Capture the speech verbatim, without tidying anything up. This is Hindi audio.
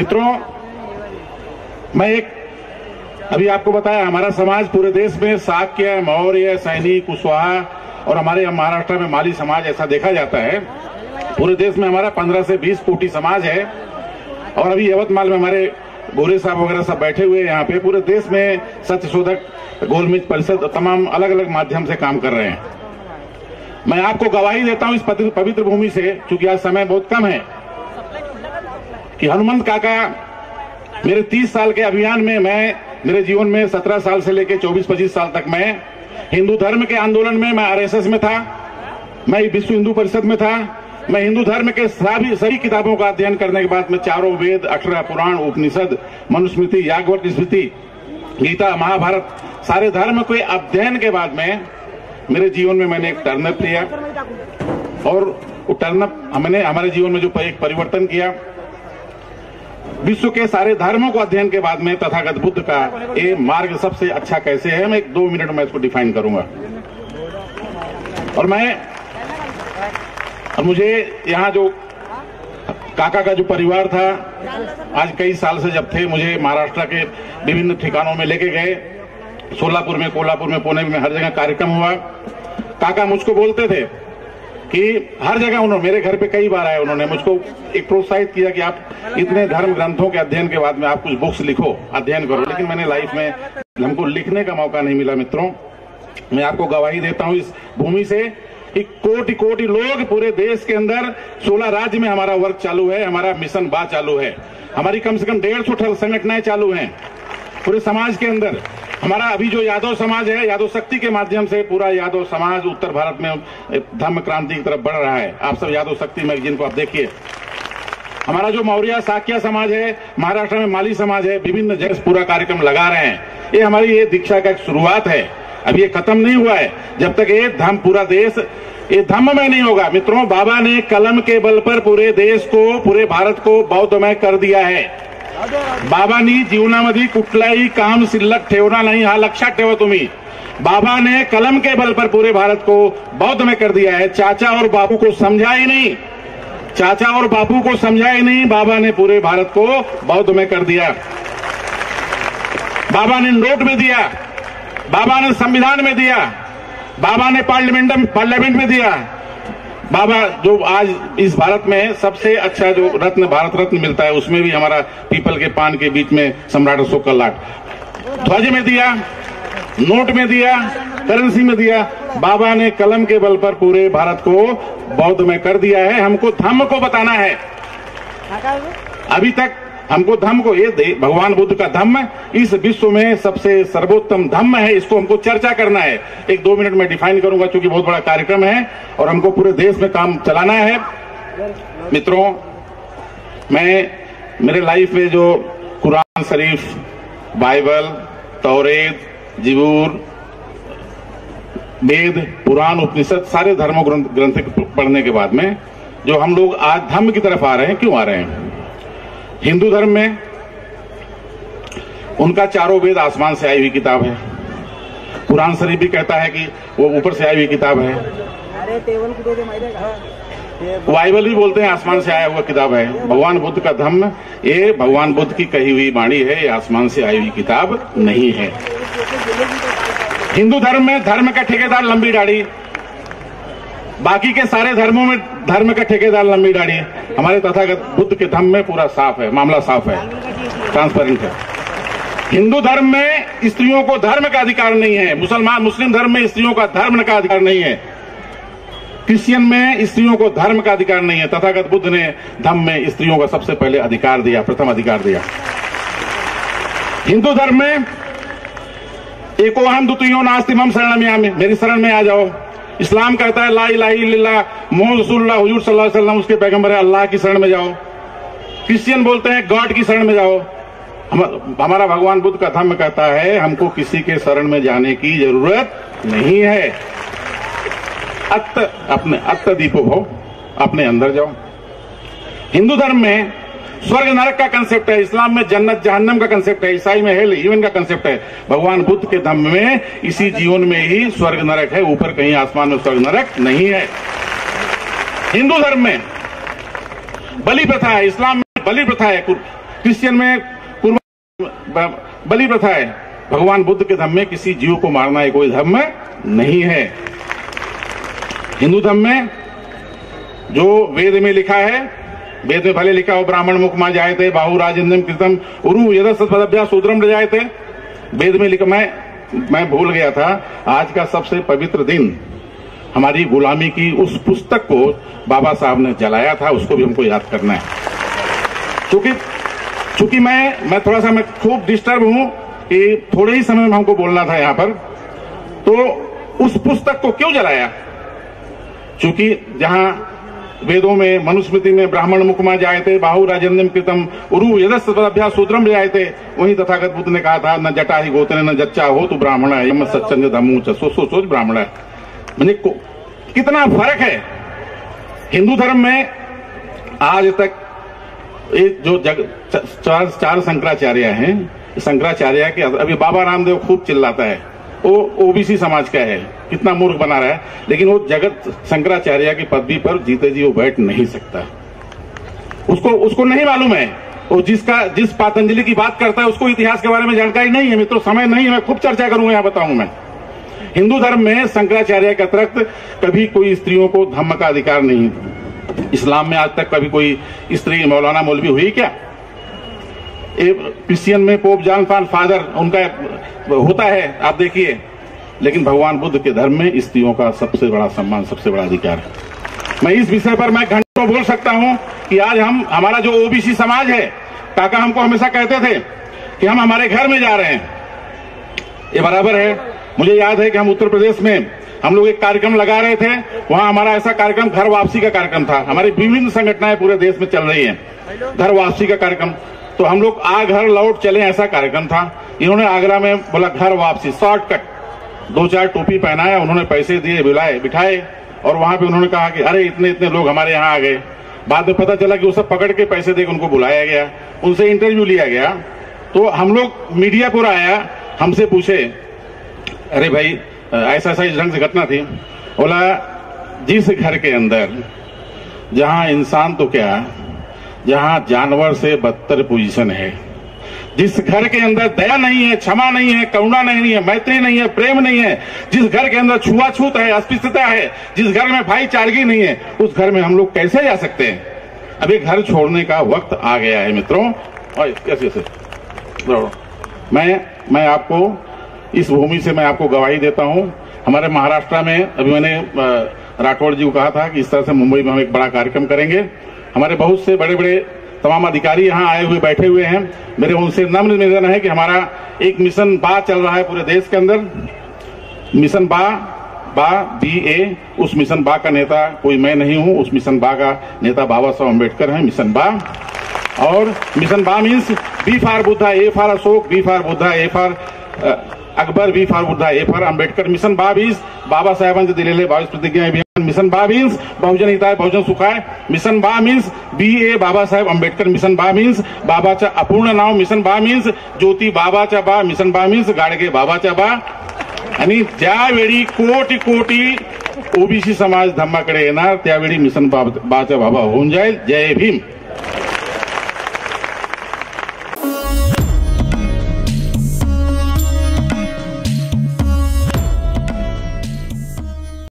मित्रों, मैं एक अभी आपको बताया, हमारा समाज पूरे देश में शाक्य, मौर्य, सैनी, कुशवाहा और हमारे महाराष्ट्र में माली समाज ऐसा देखा जाता है। पूरे देश में हमारा पंद्रह से बीस कोटि समाज है और अभी यवतमाल में हमारे गोरे साहब वगैरह सब बैठे हुए यहाँ पे पूरे देश में सत्यशोधक, गोलमेज परिषद तमाम अलग अलग माध्यम से काम कर रहे हैं। मैं आपको गवाही देता हूँ इस पवित्र भूमि से, क्योंकि आज समय बहुत कम है, कि हनुमंत काका मेरे तीस साल के अभियान में, मैं मेरे जीवन में सत्रह साल से लेकर चौबीस पच्चीस साल तक मैं हिंदू धर्म के आंदोलन में, मैं आरएसएस में था, मैं विश्व हिंदू परिषद में था। मैं हिंदू धर्म के सभी सभी किताबों का अध्ययन करने के बाद मैं चारों वेद, अठारह पुराण, उपनिषद, मनुस्मृति, याज्ञवल्क्य स्मृति, गीता, महाभारत, सारे धर्म के अध्ययन के बाद में मेरे जीवन में मैंने एक टर्नअप लिया और वो टर्नअप हमने हमारे जीवन में जो एक परिवर्तन किया, विश्व के सारे धर्मों को अध्ययन के बाद में तथागत बुद्ध का ये मार्ग सबसे अच्छा कैसे है, मैं एक दो मिनट में इसको डिफाइन करूंगा। और मैं और मुझे यहाँ जो काका का जो परिवार था, आज कई साल से जब थे, मुझे महाराष्ट्र के विभिन्न ठिकानों में लेके गए, सोलापुर में, कोल्हापुर में, पुणे में, हर जगह कार्यक्रम हुआ। काका मुझको बोलते थे कि हर जगह उन्होंने, मेरे घर पे कई बार आए, उन्होंने मुझको एक प्रोत्साहित किया कि आप इतने धर्म ग्रंथों के अध्ययन के बाद में आप कुछ बुक्स लिखो, अध्ययन करो। लेकिन मैंने लाइफ में हमको लिखने का मौका नहीं मिला। मित्रों, मैं आपको गवाही देता हूँ इस भूमि से कि कोटि कोटि लोग पूरे देश के अंदर, सोलह राज्य में हमारा वर्क चालू है, हमारा मिशन बा चालू है, हमारी कम से कम डेढ़ सौ संगठनाएं चालू हैं पूरे समाज के अंदर। हमारा अभी जो यादव समाज है, यादव शक्ति के माध्यम से पूरा यादव समाज उत्तर भारत में धर्म क्रांति की तरफ बढ़ रहा है। आप सब यादव शक्ति मैगजीन को आप देखिए। हमारा जो मौर्य साक्य समाज है, महाराष्ट्र में माली समाज है, विभिन्न जगह पूरा कार्यक्रम लगा रहे हैं। ये हमारी ये दीक्षा का एक शुरुआत है, अभी ये खत्म नहीं हुआ है। जब तक ये धम्म पूरा देश ये धम्म में नहीं होगा। मित्रों, बाबा ने कलम के बल पर पूरे देश को, पूरे भारत को बौद्धमय कर दिया है। बाबांनी जीवनामध्ये कुठलाही काम शिल्लक ठेवणार नाही, हा लक्षात ठेवा तुम्ही। बाबा ने कलम के बल पर पूरे भारत को बौद्धमय कर दिया है। चाचा और बापू को समझा ही नहीं, चाचा और बापू को समझा ही नहीं, बाबा ने पूरे भारत को बौद्धमय कर दिया। बाबा ने नोट में दिया, बाबा ने संविधान में दिया, बाबा ने पार्लियामेंट पार्लियामेंट में दिया। बाबा जो आज इस भारत में सबसे अच्छा जो रत्न, भारत रत्न मिलता है, उसमें भी हमारा पीपल के पान के बीच में सम्राट अशोक का लाट, ध्वज में दिया, नोट में दिया, करेंसी में दिया। बाबा ने कलम के बल पर पूरे भारत को बौद्ध में कर दिया है। हमको धम्म को बताना है। अभी तक हमको धम्म को, ये भगवान बुद्ध का धम्म इस विश्व में सबसे सर्वोत्तम धम्म है, इसको हमको चर्चा करना है। एक दो मिनट में डिफाइन करूंगा, क्योंकि बहुत बड़ा कार्यक्रम है और हमको पूरे देश में काम चलाना है। मित्रों, मैं मेरे लाइफ में जो कुरान शरीफ, बाइबल, तौरेत, जबूर, वेद, पुराण, उपनिषद, सारे धर्मों ग्रंथ पढ़ने के बाद में जो हम लोग आज धम्म की तरफ आ रहे हैं, क्यों आ रहे हैं? हिंदू धर्म में उनका चारों वेद आसमान से आई हुई किताब है। कुरान शरीफ भी कहता है कि वो ऊपर से आई हुई किताब है। बाइबल भी बोलते हैं आसमान से आया हुआ किताब है। भगवान बुद्ध का धम्म, ये भगवान बुद्ध की कही हुई वाणी है, ये आसमान से आई हुई किताब नहीं है। हिंदू धर्म में धर्म का ठेकेदार लंबी दाढ़ी, बाकी के सारे धर्मों में धर्म का ठेकेदार लंबी दाढ़ी। हमारे तथागत बुद्ध के धम्म में पूरा साफ है, मामला साफ है, ट्रांसपेरेंट है। हिंदू धर्म में स्त्रियों को धर्म का अधिकार नहीं है। मुसलमान मुस्लिम धर्म में स्त्रियों का धर्म का अधिकार नहीं है। क्रिश्चियन में स्त्रियों को धर्म का अधिकार नहीं है। तथागत बुद्ध ने धम्म में स्त्रियों का सबसे पहले अधिकार दिया, प्रथम अधिकार दिया। हिंदू धर्म में एको अहम द्वितीयो नास्ति मम शरणम, मेरी शरण में आ जाओ। इस्लाम कहता है ला इलाहा इल्लल्लाह मुहम्मद रसूलुल्लाह, हुजूर सल्लल्लाहु अलैहि वसल्लम उसके पैगंबर है, अल्लाह की शरण में जाओ। क्रिश्चियन बोलते हैं गॉड की शरण में जाओ। हम, हमारा भगवान बुद्ध का धम्म कहता है हमको किसी के शरण में जाने की जरूरत नहीं है। अत्त अपने अत्त दीपो भव, अपने अंदर जाओ। हिंदू धर्म में स्वर्ग नरक का कंसेप्ट है, इस्लाम में जन्नत जहन्नम का कंसेप्ट है, ईसाई में हेल ह्यूमन का कंसेप्ट है। भगवान बुद्ध के धम्म में इसी जीवन में ही स्वर्ग नरक है, ऊपर कहीं आसमान में स्वर्ग नरक नहीं है। हिंदू धर्म में बलि प्रथा है, इस्लाम में बलि प्रथा है, क्रिश्चियन में पूर्व बलि प्रथा है। भगवान बुद्ध के धर्म में किसी जीव को मारना है कोई धर्म नहीं है। हिंदू धर्म में जो वेद में लिखा है, वेद में भले लिखा हो ब्राह्मण मुखमा जायते बाहु राजेन्द्रम कृतम उरु यद सत्पदभ्या शूद्रम ले जायते, वेद में लिखा। मैं मैं भूल गया था, आज का सबसे पवित्र दिन हमारी गुलामी की उस पुस्तक को बाबा साहब ने जलाया था, उसको भी हमको याद करना है। क्योंकि चूंकि मैं मैं थोड़ा सा मैं खूब डिस्टर्ब हूं कि थोड़े ही समय में हमको बोलना था यहां पर, तो उस पुस्तक को क्यों जलाया? चूंकि जहां वेदों में मनुस्मृति में ब्राह्मण मुखमा जायते बाहु राजेन्द्रम कृतम उरु यदस्भ्या शूद्रम जायते, वहीं तथागत बुद्ध ने कहा था न जटा ही गोतने न जच्चा हो तू ब्राह्मण है यम सच्चंद धमू सोच सोच ब्राह्मण है। मैंने कितना फर्क है हिंदू धर्म में। आज तक एक जो जग चार, चार शंकराचार्य हैं, शंकराचार्य के अभी बाबा रामदेव खूब चिल्लाता है वो ओबीसी समाज का है, कितना मूर्ख बना रहा है, लेकिन वो जगत शंकराचार्य की पदवी पर जीते जी वो बैठ नहीं सकता। उसको उसको नहीं मालूम है, वो जिसका जिस पतंजलि की बात करता है उसको इतिहास के बारे में जानकारी नहीं है। मित्रों समय नहीं है, मैं खूब चर्चा करूंगा, यहाँ बताऊंगा मैं। हिंदू धर्म में शंकराचार्य के अतिरिक्त कभी कोई स्त्रियों को धम्म का अधिकार नहीं। इस्लाम में आज तक कभी कोई स्त्री मौलाना मौलवी हुई क्या? क्रिश्चियन में पोप जॉन पॉल फादर उनका होता है, आप देखिए। लेकिन भगवान बुद्ध के धर्म में स्त्रियों का सबसे बड़ा सम्मान, सबसे बड़ा अधिकार है। मैं इस विषय पर मैं घंटों बोल सकता हूं कि आज हम हमारा जो ओबीसी समाज है, काका हमको हमेशा कहते थे कि हम हमारे घर में जा रहे हैं, ये बराबर है। मुझे याद है कि हम उत्तर प्रदेश में हम लोग एक कार्यक्रम लगा रहे थे, वहां हमारा ऐसा कार्यक्रम घर वापसी का कार्यक्रम था। हमारी विभिन्न संगठनाएं पूरे देश में चल रही हैं, घर वापसी का कार्यक्रम। तो हम लोग आ घर लौट चले ऐसा कार्यक्रम था। इन्होंने आगरा में बोला घर वापसी शॉर्टकट, दो चार टोपी पहनाया, उन्होंने पैसे दिए, बुलाए बिठाए, और वहां पे उन्होंने कहा कि अरे इतने इतने लोग हमारे यहाँ आ गए। बाद में पता चला कि वो सब पकड़ के पैसे देकर उनको बुलाया गया, उनसे इंटरव्यू लिया गया। तो हम लोग मीडिया पूरा आया, हमसे पूछे अरे भाई ऐसा ऐसा इस ढंग से घटना थी। बोला जिस घर के अंदर जहां इंसान तो क्या जहां जानवर से बदतर पोजीशन है, जिस घर के अंदर दया नहीं है, क्षमा नहीं है, करुणा नहीं है, मैत्री नहीं है, प्रेम नहीं है, जिस घर के अंदर छुआछूत है, अस्पृश्यता है, जिस घर में भाईचारगी नहीं है, उस घर में हम लोग कैसे जा सकते हैं? अभी घर छोड़ने का वक्त आ गया है मित्रों। और कैसे कैसे मैं मैं आपको इस भूमि से मैं आपको गवाही देता हूं। हमारे महाराष्ट्र में अभी मैंने राठौड़ जी को कहा था कि इस तरह से मुंबई में हम एक बड़ा कार्यक्रम करेंगे। हमारे बहुत से बड़े बड़े तमाम अधिकारी यहाँ आए हुए बैठे हुए हैं। मेरे उनसे नम्र निवेदन है कि हमारा एक मिशन बा चल रहा है पूरे देश के अंदर, मिशन बा बा बी ए। उस मिशन बा का नेता कोई मैं नहीं हूं, उस मिशन बा का नेता बाबा साहब अम्बेडकर हैं। मिशन बा और मिशन बा means B for Buddha, A for Ashok, B for Buddha, A for Akbar, B for Buddha, A for Ambedkar. Mission बा मीन्स बाबासाहेबांचे दिलेले बावीस प्रतिज्ञा अभियान। मिशन बा मीन्स बहुजन हिताय बहुजन सुखाय। मिशन बा means B A Babasaheb Ambedkar. Mission बा मीन्स बाबाचं अपूर्ण नाव। मिशन बा मीन्स ज्योती बाबाच्या बा। मिशन बा मीन्स गाडगे बाबाच्या बा। आणि ज्यावेळी कोटी कोटी ओबीसी समाज धम्माकडे येणार त्यावेळी मिशन बाच्या बाबा होऊन जाईल। जय भीम।